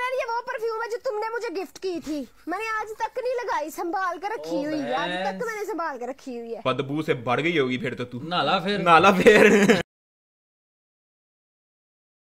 यार ये वो परफ्यूम है जो तुमने मुझे गिफ्ट की थी, मैंने आज तक नहीं लगाई, संभाल कर रखी हुई है, आज तक मैंने संभाल कर रखी हुई है। बदबू से बढ़ गई होगी फिर तो तू। नाला फिर नाला फिर